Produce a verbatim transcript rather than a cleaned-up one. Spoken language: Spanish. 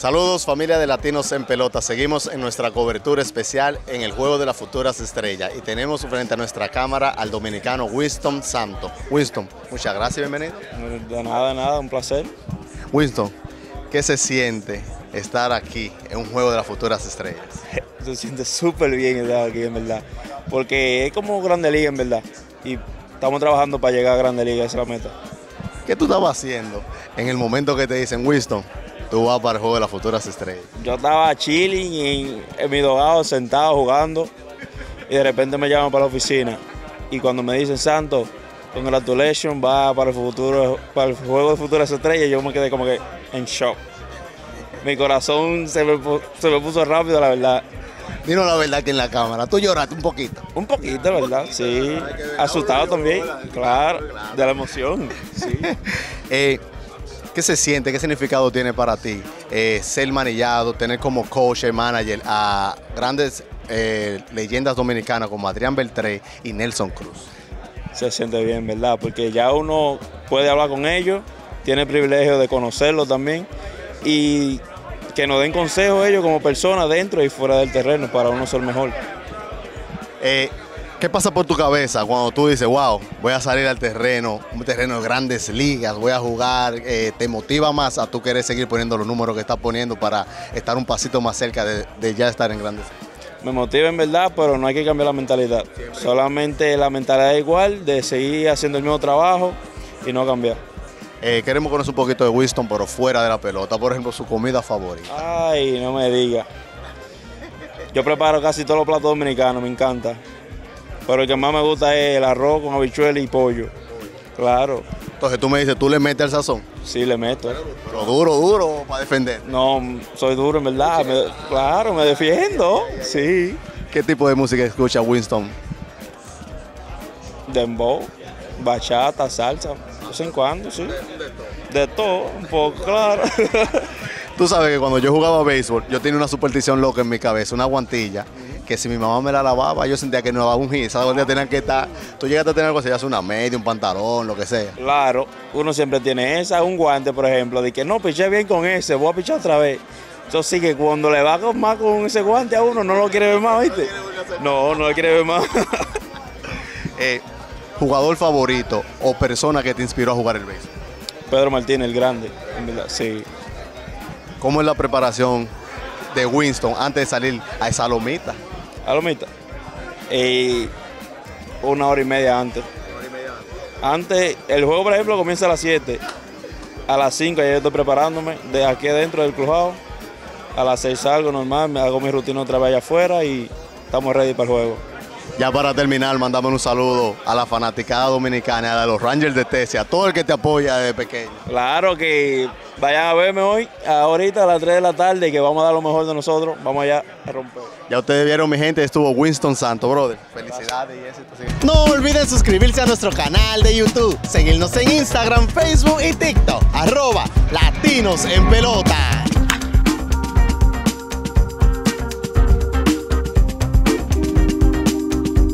Saludos familia de Latinos en Pelota, seguimos en nuestra cobertura especial en el Juego de las Futuras Estrellas y tenemos frente a nuestra cámara al dominicano Winston Santos. Winston, muchas gracias y bienvenido. De nada, de nada, un placer. Winston, ¿qué se siente estar aquí en un Juego de las Futuras Estrellas? Se siente súper bien estar aquí, en verdad, porque es como Grande Liga, en verdad, y estamos trabajando para llegar a Grande Liga, esa es la meta. ¿Qué tú estabas haciendo en el momento que te dicen, Winston, tú vas para el Juego de las Futuras Estrellas? Yo estaba chilling en, en mi dogado, sentado, jugando, y de repente me llaman para la oficina. Y cuando me dicen, Santos, congratulations, va para el, futuro, para el Juego de Futuras Estrellas, yo me quedé como que en shock. Mi corazón se me, se me puso rápido, la verdad. Dinos la verdad que en la cámara, tú lloraste un poquito. Un poquito, ¿verdad? Sí. Asustado también, claro, de la emoción. Sí. eh, ¿Qué se siente? ¿Qué significado tiene para ti eh, ser manillado, tener como coach y manager a grandes eh, leyendas dominicanas como Adrián Beltré y Nelson Cruz? Se siente bien, ¿verdad? Porque ya uno puede hablar con ellos, tiene el privilegio de conocerlos también y que nos den consejos ellos como personas dentro y fuera del terreno para uno ser mejor. Eh, ¿Qué pasa por tu cabeza cuando tú dices, wow, voy a salir al terreno, un terreno de grandes ligas, voy a jugar? Eh, ¿Te motiva más a tú querer seguir poniendo los números que estás poniendo para estar un pasito más cerca de, de ya estar en grandes ligas? Me motiva en verdad, pero no hay que cambiar la mentalidad. Siempre. Solamente la mentalidad es igual, de seguir haciendo el mismo trabajo y no cambiar. Eh, queremos conocer un poquito de Winston, pero fuera de la pelota. Por ejemplo, su comida favorita. Ay, no me diga. Yo preparo casi todos los platos dominicanos, me encanta. Pero el que más me gusta es el arroz con habichuela y pollo. Claro. Entonces tú me dices, ¿tú le metes el sazón? Sí, le meto. Pero duro, duro para defender. No, soy duro en verdad. Me, claro, me defiendo. Sí. ¿Qué tipo de música escucha Winston? Dembow, bachata, salsa, de vez en cuando, sí. De todo, un poco, claro. Tú sabes que cuando yo jugaba béisbol, yo tenía una superstición loca en mi cabeza, una guantilla, que si mi mamá me la lavaba, yo sentía que no daba un hit. Esa guantilla tenía que estar, tú llegaste a tener algo así, ya sea una media, un pantalón, lo que sea. Claro, uno siempre tiene esa, un guante, por ejemplo, de que no, piché bien con ese, voy a pichar otra vez. Eso sí que cuando le va con más con ese guante a uno, no lo quiere ver más, ¿viste? No, no lo quiere ver más. eh, ¿Jugador favorito o persona que te inspiró a jugar el béisbol? Pedro Martínez, el grande, en verdad, sí. ¿Cómo es la preparación de Winston antes de salir a esa lomita? ¿A lomita? Eh, una hora y media antes. Una hora y media antes. Antes, el juego, por ejemplo, comienza a las siete. A las cinco ya yo estoy preparándome, de aquí adentro del clubhouse. A las seis salgo normal, me hago mi rutina otra vez allá afuera y estamos ready para el juego. Ya para terminar, mandame un saludo a la fanaticada dominicana, a los Rangers de Texas, a todo el que te apoya desde pequeño. Claro que vayan a verme hoy, ahorita a las tres de la tarde, que vamos a dar lo mejor de nosotros, vamos allá a romper. Ya ustedes vieron, mi gente, estuvo Winston Santos, brother. Felicidades y éxito. Sí. No olviden suscribirse a nuestro canal de YouTube, seguirnos en Instagram, Facebook y TikTok, arroba Latinos en Pelota.